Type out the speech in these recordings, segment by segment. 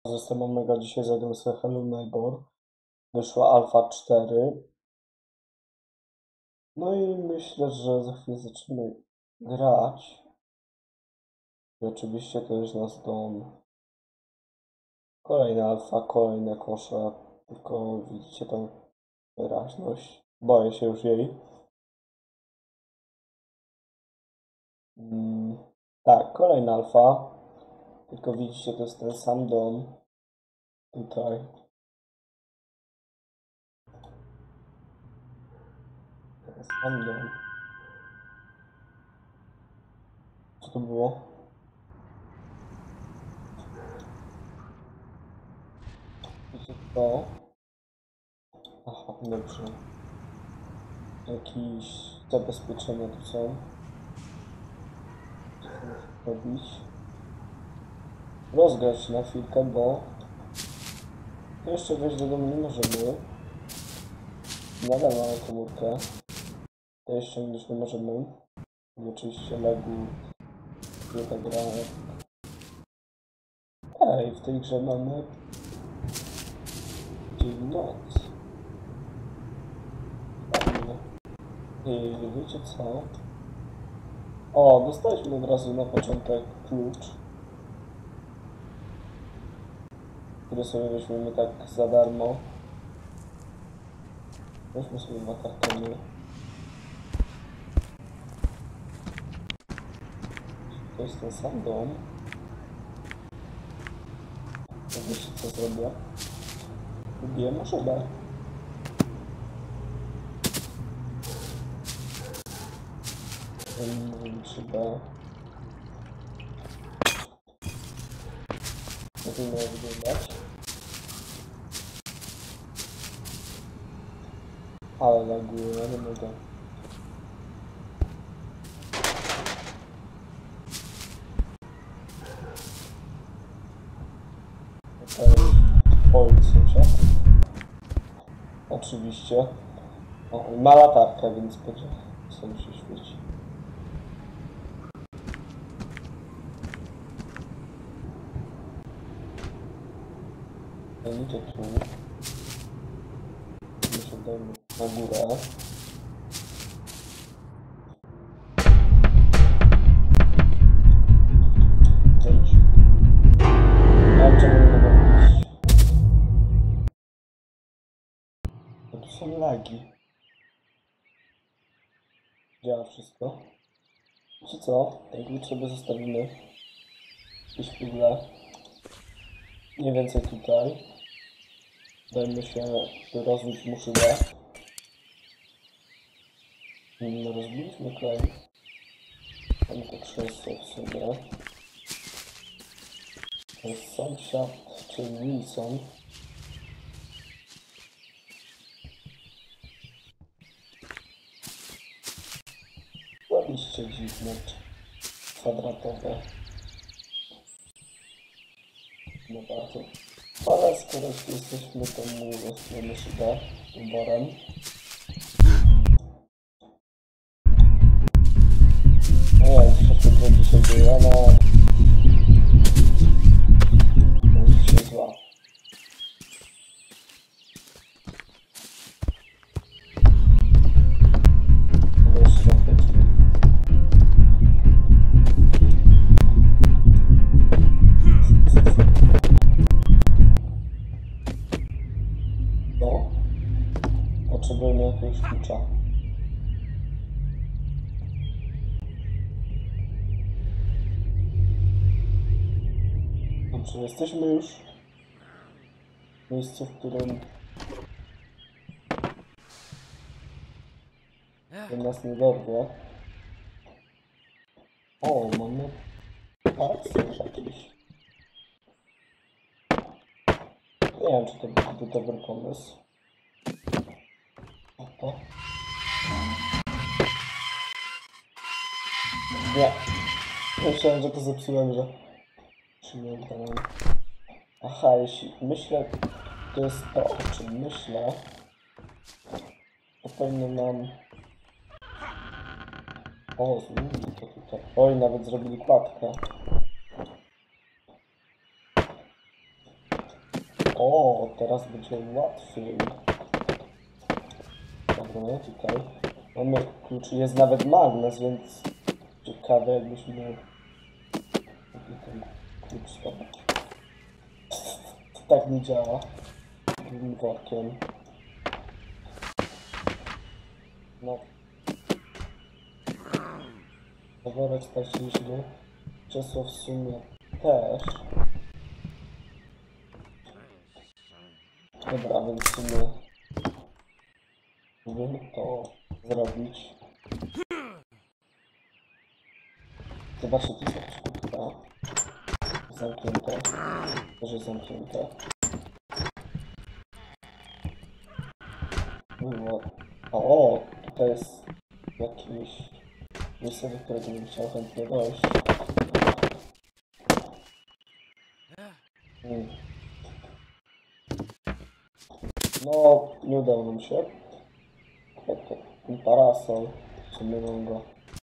Jestem Omega, dzisiaj zagram sobie Hello Neighbor. Wyszła Alpha 4. No i myślę, że za chwilę zaczniemy grać. I oczywiście to jest nasz dom. Kolejna alfa, kolejne kosze. Tylko widzicie tą wyraźność. Boję się już jej. Tak, kolejna alfa. Tylko widzicie, to jest ten sam dom. Tutaj. Ten sam dom. Co to było? Widzicie to? Aha, dobrze. Jakieś zabezpieczenia tu są. Co muszę robić? Rozgrać na chwilkę, bo jeszcze wejść do domu nie możemy. Nadal mamy komórkę. To jeszcze ściągnąć nie możemy. I oczywiście legu nie tak gramy. Ej, w tej grze mamy dzień noc. I wiecie co? O, dostaliśmy od razu na początek klucz, który sobie weźmiemy tak za darmo. Weźmy sobie 2 kartony. To jest ten sam dom. Wiecie co zrobię? Lubię maszynę. Może być chyba... Jak to miało wyglądać? Ale laguje, ja nie mogę. Twoich sąsiad. Oczywiście. O, ma latarkę, więc będzie sobie się świeci. Idzie tu. Muszę dajmy na górę. Wejdź. A czemu nie mogę iść? Bo tu są lagi. Działa wszystko. Wiecie co? Jak sobie zostawimy jakieś puzzle. Mniej więcej tutaj. Dajmy się rozbić muszylę. Rozbiliśmy klej. Tam to krzesło w sumie. To jest sąsiad, czyli Wilson. Liście dziwne, kwadratowe. No bardzo. Ale skoro jesteśmy, to mu rozpijemy szybę wyborem. Ojej, troszkę dzisiaj była, no... To jest dzisiaj zła. No, potrzebujemy jakiegoś klucza. Dobrze, jesteśmy już w miejscu, w którym nas nie dorwie. O, mamy parsy jakiś. Nie wiem, czy to będzie dobry pomysł. Oto. Nie. Myślałem, że to zepsułem, że... Przyjąłem. Aha, jeśli myślę... To jest to, o czym myślę. To powinno nam... O, zmienili to tutaj. Oj, nawet zrobili kładkę. O, teraz będzie łatwiej. Dobra, tutaj. Mamy klucz, jest nawet magnes, więc ciekawe jakbyśmy mogli ten klucz zdobyć. To tak nie działa. Drugim workiem. No. Worek straciliśmy. Krzesło w sumie też. Dobra, więc w sumie możemy to zrobić. Zobaczcie, to jest jakaś kubka. Zamknięte. Też jest zamknięte. Było. O, tutaj jest jakieś miejsce, do którego bym chciał chętnie dojść. No, nie udało nam się. Ten parasol, czy mylą go.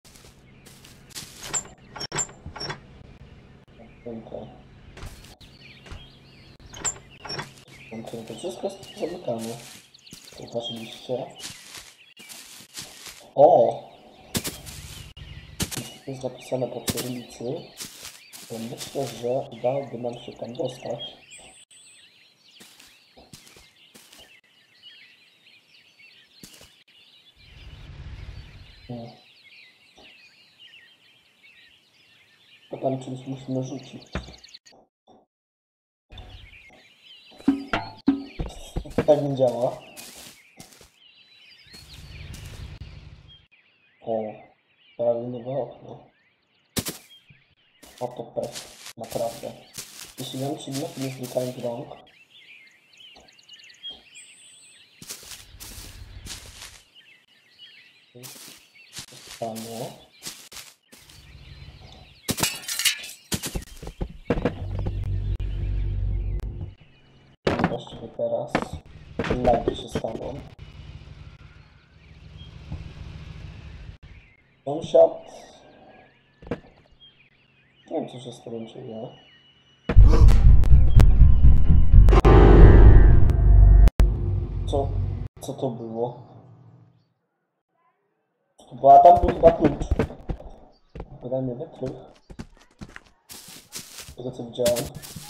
To wszystko jest zamykane. Zobaczyliście. O! Jest napisane po cyrylicy. Myślę, że udałoby nam się tam dostać. To tam czymś musimy rzucić. To tak nie działa. O, prawie nowe okno. Oto pech, naprawdę. Jeśli nam przedmioty nie znikają z rąk, stanie. Właściwie teraz lagi się staną. Sąsiad... Nie wiem, co się z tobą dzieje. Co to było? Bo a tam był chyba klucz. Wydajmy wytrych. Z tego co widziałem.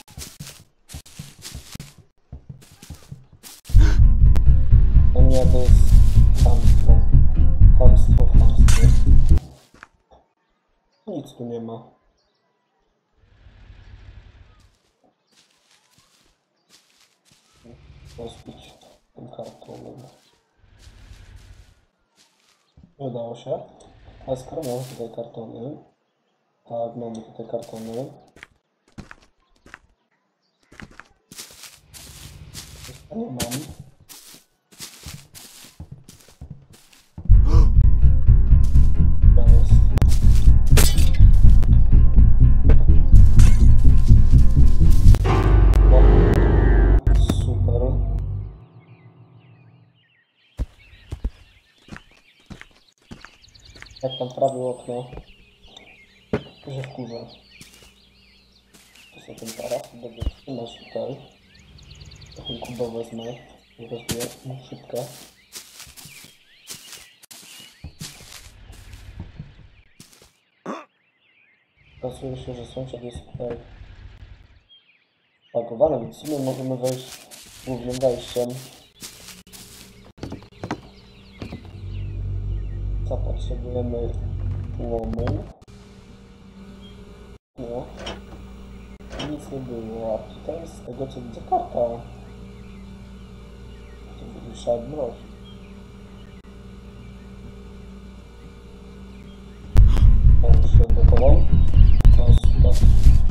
No nie, to jest chamstwo. Chamstwo. Nic tu nie ma. Rozbić tym kartonem. Nie udało się. Ale skoro mamy tutaj kartony. Tak, mamy tutaj kartony. Nie mam. Jak tam prawie okno, to się wkurza. To sobie ten zaraz, dobrze, trzymasz tutaj. Taką kubę wezmę i rozbiję szybkę. Okazuje się, że sąsiad jest tutaj pagowany, więc w sumie możemy wejść głównym wejściem. Potrzebujemy łomu. No. Nic nie było, a tutaj z tego co widzę karta. To wyższa mroź. Mam się odblokował. No super.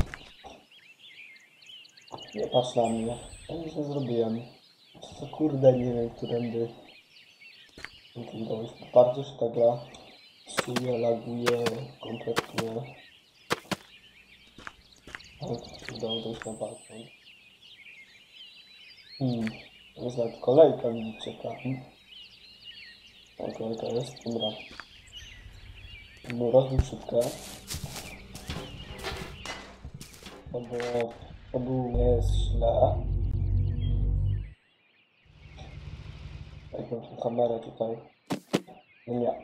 Nie patrz na mnie. Ja nic nie zrobiłem. Co kurde, nie wiem, którędy. Bardzo się ta gra psuje, laguje kompletnie. Ale to się udało dojść na balkon. To jest jak kolejka, widzicie tam. Ta kolejka jest, dobra. Rozbił szybkę. To było nie jest źle. jakbym tą kamerę tutaj. No nie.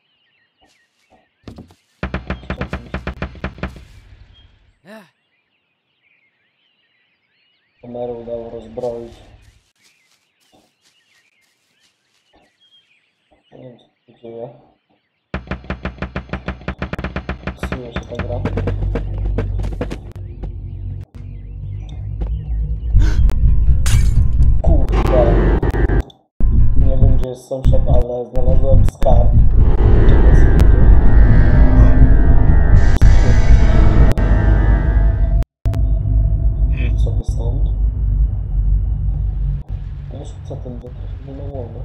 Kamerę udało rozbroić. Nie wiem, co się dzieje. Psuje się ta gra. Kurde. Nie wiem, gdzie jest sąsiad, ale znalazłem skarb. Idź sobie stąd. Już co ten detektyw nie mogę.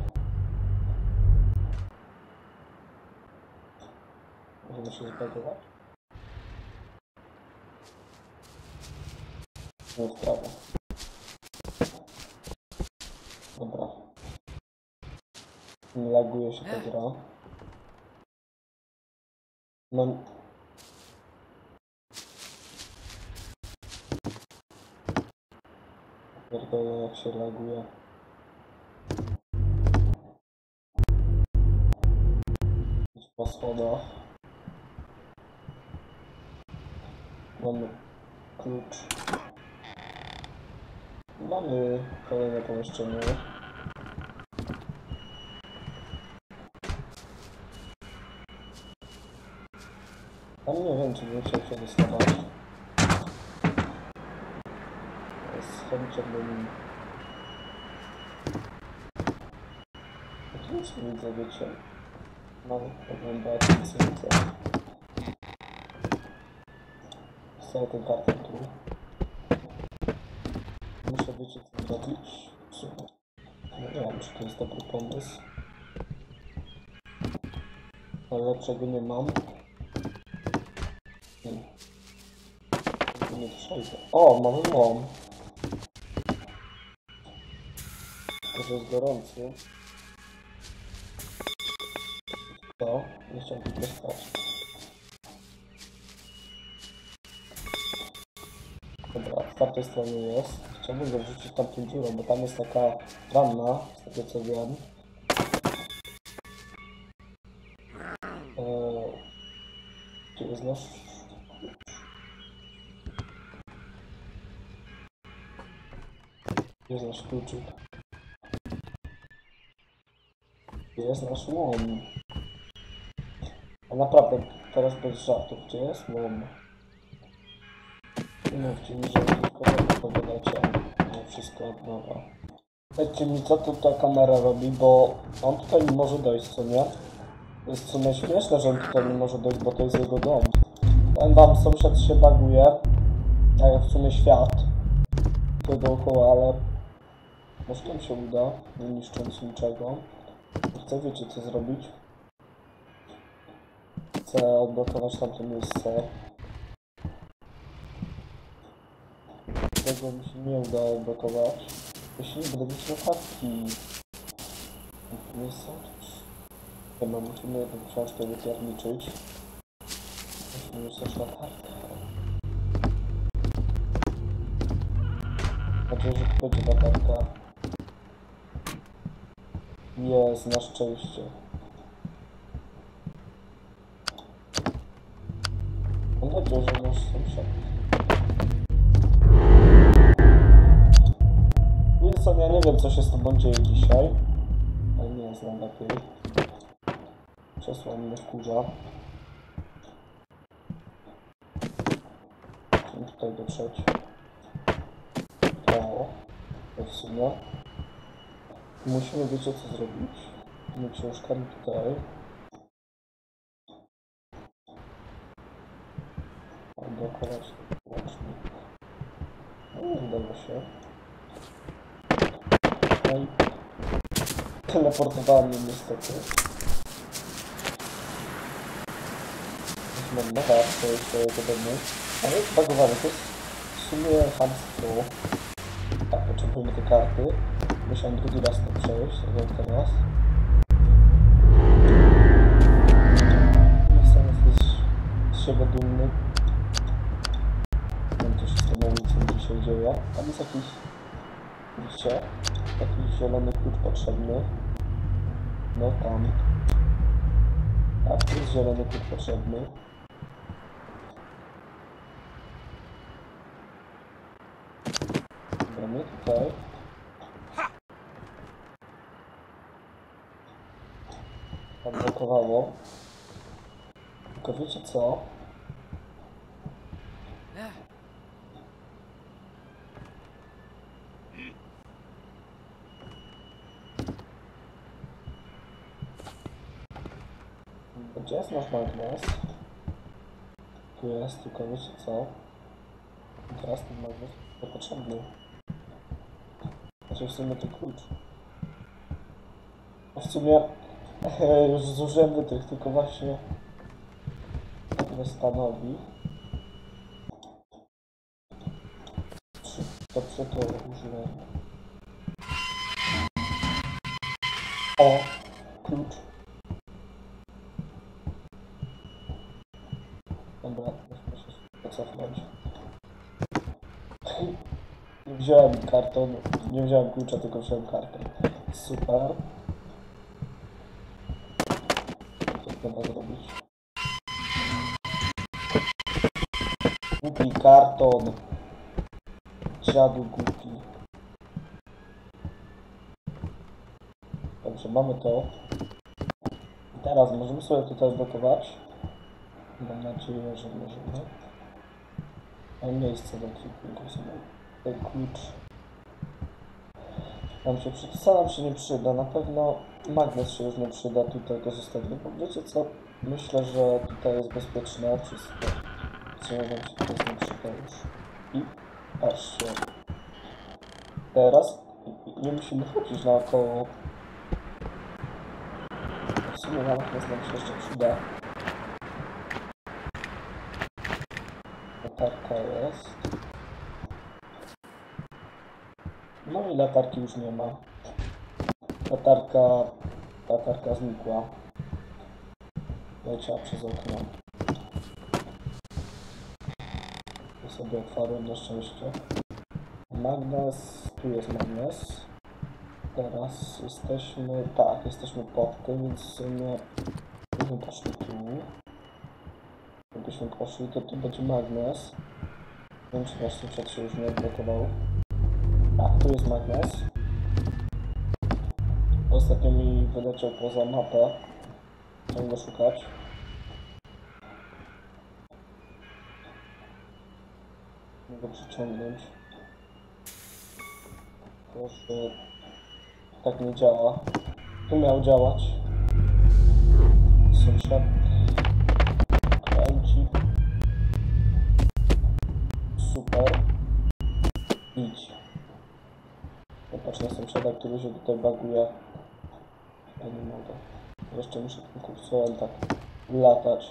Możemy się zbagować? Nie w prawo. Dobra. Laguje się ta gra. No. Pierdolę, jak się laguje. Idź po schodach. Mamy klucz. Mamy kolejne pomieszczenie. Tam nie wiem, czy bym chciał się dostawać. Z chęcią bym... Tu nic nie widzę, wiecie. Mam oglądać, nic nie widzę. Wstaję ten kartę tu. Muszę, wiecie, co zrobić. Nie wiem, czy to jest dobry pomysł. Ale lepszego nie mam. Nie przejdę. O, mamy łom. To jest gorący. To, nie chciałem tu stać. Dobra, z tamtej strony jest. Chciałbym go wrzucić tamtą dziurą, bo tam jest taka ranna, z tego co wiem. Gdzie jest nasz... Gdzie jest nasz kluczyk? Gdzie jest nasz łom? A naprawdę, teraz bez żartów, gdzie jest łom? Nie mówcie mi, że tylko opowiadacie, nie wszystko od nowa. Powiedzcie mi, co tu ta kamera robi, bo on tutaj nie może dojść, co nie? To jest w sumie śmieszne, że on tutaj nie może dojść, bo to jest jego dom. Powiem wam, sąsiad się baguje, jak w sumie świat. To dookoła, ale może tam się uda, nie niszcząc niczego. Chcę, wiecie, co zrobić? Chcę odblokować tamto miejsce. Tego mi się nie uda odblokować. Jeśli nie będę mieć notatki. Nie są też... Chyba musimy jedną książkę wypierniczyć. Musimy mieć też latarkę. Mam nadzieję, że tu będzie latarka. Jest, na szczęście. Mam nadzieję, że nasz sąsiad. Wilson, ja nie wiem, co się z tobą dzieje dzisiaj. Ale nie znam lepiej. Krzesło mnie wkurza. Musimy tutaj dotrzeć. O, to w sumie. Musimy, wiecie, co zrobić. Tymi książkami tutaj. Odblokować łącznik. No nie udało się. No i teleportowałem mnie niestety. Mam na kartę swojego domu. Ale jest zbagowane, to jest w sumie chamstwo. Tak, potrzebujemy te karty. Musiałem drugi raz to przejść, tak teraz. Jest z siebie dumny. Nie wiem, co się z tą ulicą dzisiaj dzieje. Tam jest jakiś, widzicie, jakiś zielony klucz potrzebny. No tam. Tak, tu jest zielony klucz potrzebny. Mamy tutaj. Odblokowało. Tylko wiecie co? Gdzie jest nasz magnes? Tu jest, tylko wiecie co? Teraz ten magnes jest potrzebny. Znaczy w sumie to klucz. W sumie już zużyłem wytrych, tylko właśnie to stanowi. To przy to użyłem. O! Klucz. Dobra, muszę się pocofnąć. Nie wziąłem karton, nie wziąłem klucza, tylko wziąłem kartę. Super. Co trzeba zrobić? Głupi karton. Dziadu głupi. Dobrze, mamy to. I teraz możemy sobie tutaj blokować. Mam nadzieję, że możemy. Mam miejsce do kilku sobie. Ten klucz nam się nam się nie przyda. Na pewno magnes się już nie przyda. Tutaj go zostawimy. Bo wiecie co? Myślę, że tutaj jest bezpieczne wszystko. Co nam się teraz nie przyda już. I patrzcie. Teraz nie musimy chodzić naokoło. W sumie magnes nam się jeszcze przyda. Latarka jest. No i latarki już nie ma. Latarka znikła. Leciała przez okno. To sobie otwarłem na szczęście. Magnes, tu jest magnes. Teraz jesteśmy, tak, jesteśmy pod tym, więc w sumie jakbyśmy poszli tu. Jakbyśmy poszli, to tu będzie magnes. Nie wiem, czy nasz sąsiad się już nie odblokował. A, tu jest magnes. Ostatnio mi wyleciał poza mapę. Chciałem go szukać. Mogę go przyciągnąć. Proszę. Tak nie działa. Tu miał działać. Sąsiad. Kręci. Super. Idź. Popatrz na sąsiada, który się tutaj baguje. Ja nie mogę. Jeszcze muszę tym kursorem tak latać.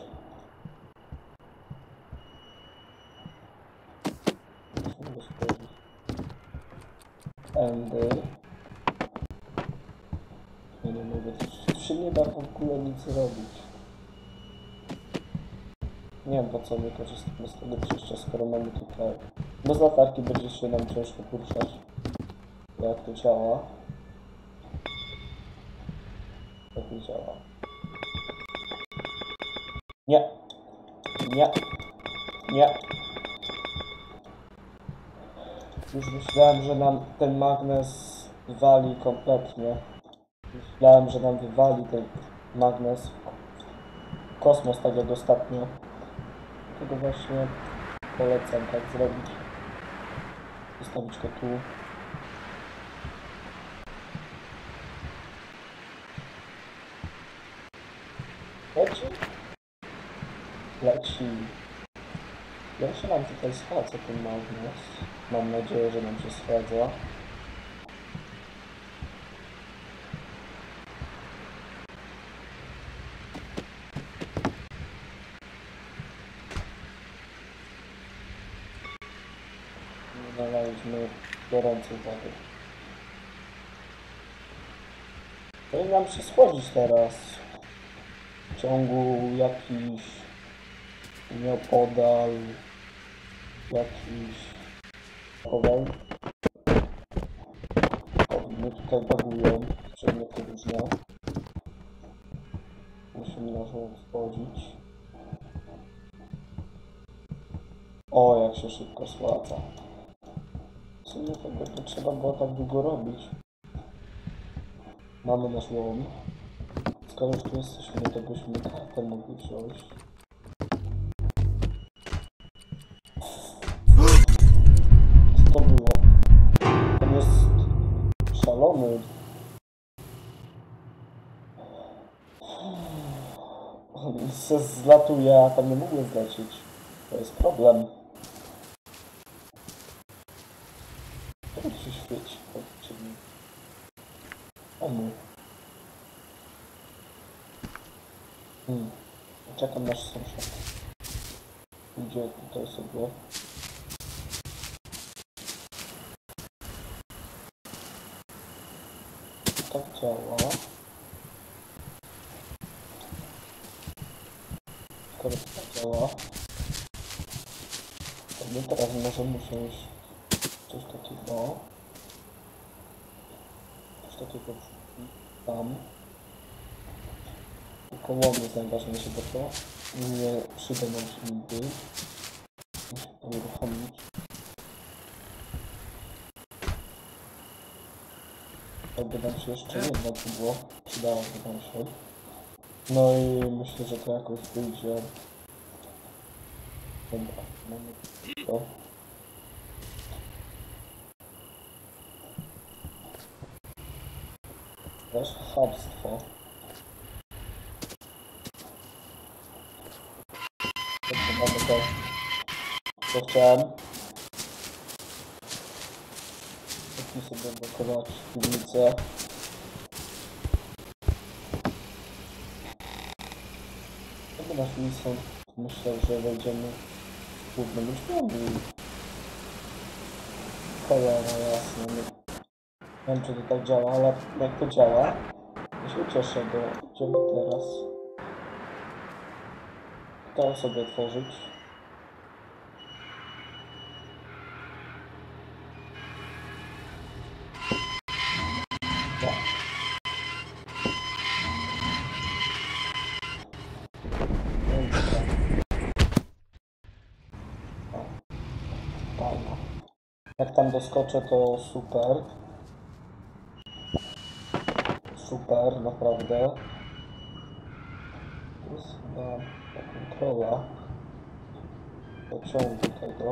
Musimy go spojrzeć. Endy. Ja nie mogę. Tu się nie da w ogóle nic robić. Nie wiem po co my korzystamy z tego przejścia, skoro mamy tutaj. Bez latarki będzie się nam ciężko poruszać. Jak to działa? Jak to działa? Nie. Nie. Nie. Już myślałem, że nam ten magnes wali kompletnie. Myślałem, że nam wywali ten magnes w kosmos, tak jak ostatnio. Dlatego właśnie polecam tak zrobić. Zostawić go tu. Leci? Leci. Jak się nam tutaj schadza ten magnes? Mam nadzieję, że nam się schadza. Nalaliśmy gorącej wody. Powinien nam się schłodzić teraz. W ciągu jakiś nieopodal jakiś kowal. O, mnie tutaj bagują przedmioty różne. naszą wchodzić. O, jak się szybko spłaca. W sumie tego nie trzeba było tak długo robić. Mamy nasz łom. Skoro już tu jesteśmy, to byśmy kartę mogli wziąć. Co to było? On jest szalony. On se zlatuje, a tam nie mógł zlecieć. To jest problem. To się świeci, powiedzcie mi. Czekam nasz sąsiad. Idzie tutaj sobie. Tak działa. Skoro to tak działa, to my teraz możemy wziąć coś takiego. Coś takiego tam. Tylko łom jest najważniejsze, bo to nie przyda nam się nigdy. Musimy to uruchomić. Jakby nam się jeszcze jedno pudło przydałoby nam się. No i myślę, że to jakoś wyjdzie. Dobra, mamy to. Też chamstwo. Dobrze, mamy to, co chciałem. Taki sobie blokować piwnicę. Jakby nasz Wilson myślał, że wejdziemy w głównym drzwiami. Cholera jasna. Nie wiem, czy to tak działa, ale jak to działa, to się cieszę, bo idziemy teraz to sobie otworzyć. Tak. No i dobra. Fajna. Jak tam doskoczę, to super. Super, naprawdę. To jest chyba ta kontrola pociągu tego.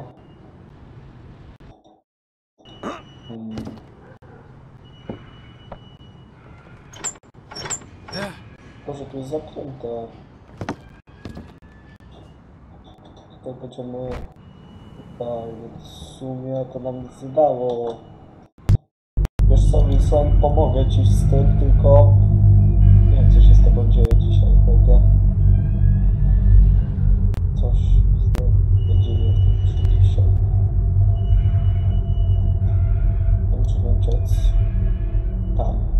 Może tu jest zakręte. Tutaj będziemy tutaj, więc w sumie to nam nic nie dało. Wiesz co, Wilson, pomogę ci z tym, tylko nie wiem, co się z tobą dzieje dzisiaj, chłopie. Coś się dzieje w tym dzisiaj. Nie wiem, czy mam uciec tam.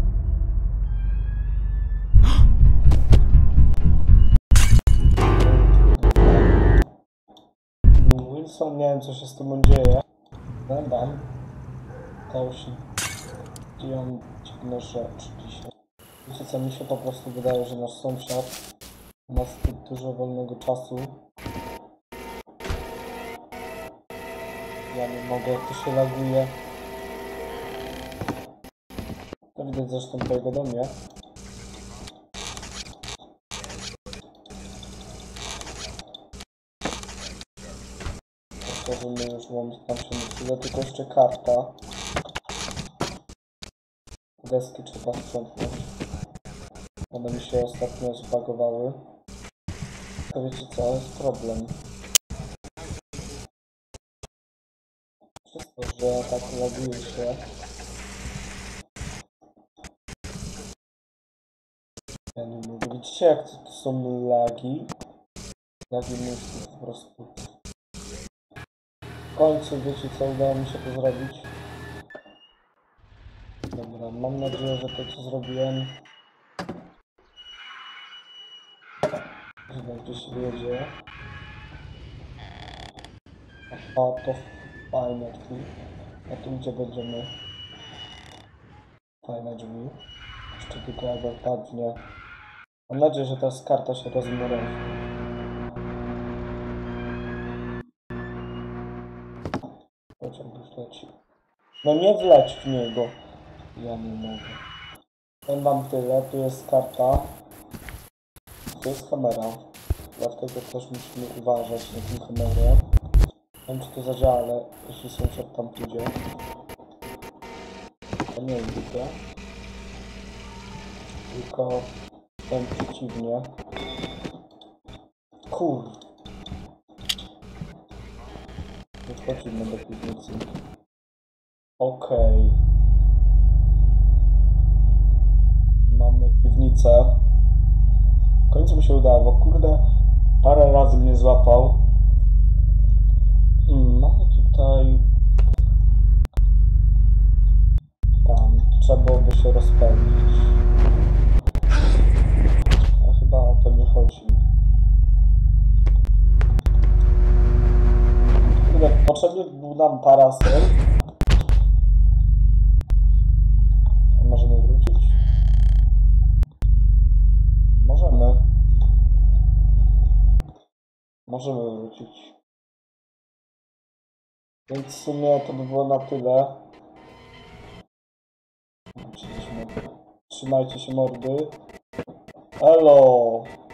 Wilson, nie wiem, co się z tobą dzieje. Dam. Stało się dziwna rzecz dzisiaj. Wiecie co, mi się po prostu wydaje, że nasz sąsiad ma zbyt dużo wolnego czasu. Ja nie mogę, jak to się laguje. To widać zresztą po jego domie. Otworzymy już, bo tam się nie chwilę, tylko jeszcze karta. Deski trzeba sprzątnąć. One mi się ostatnio zbagowały. To wiecie co, jest problem. Przez to, że tak laguje się. Ja nie mogę. Widzicie, jak to są lagi? Lagi myśli po prostu. W końcu wiecie co, udało mi się to zrobić. Dobra, mam nadzieję, że to co zrobiłem chyba gdzieś jedzie. A to fajne drzwi. A tu gdzie będziemy? Fajne drzwi. Jeszcze tylko jak padnie Mam nadzieję, że ta karta się rozmrozi. Pociąg już leci. No nie wleć w niego. Ja nie mogę. Ja mam tyle, tu jest karta. Tu jest kamera. Dlatego też musimy uważać na tę kamerę. Nie wiem, czy to zadziała, ale jeśli sąsiad tam pójdzie, to nie widzę. Tylko ten przeciwnie. Kur... Wchodzimy do piwnicy. Okej. Mamy piwnicę. W końcu mi się udało. Kurde, parę razy mnie złapał. Mamy tutaj... Tam. Trzeba byłoby się rozpędzić. A chyba o to nie chodzi. Kurde, potrzebny był nam parasol. A możemy wrócić? Możemy. Możemy wrócić. Więc w sumie to by było na tyle. Trzymajcie się mordy. Elo!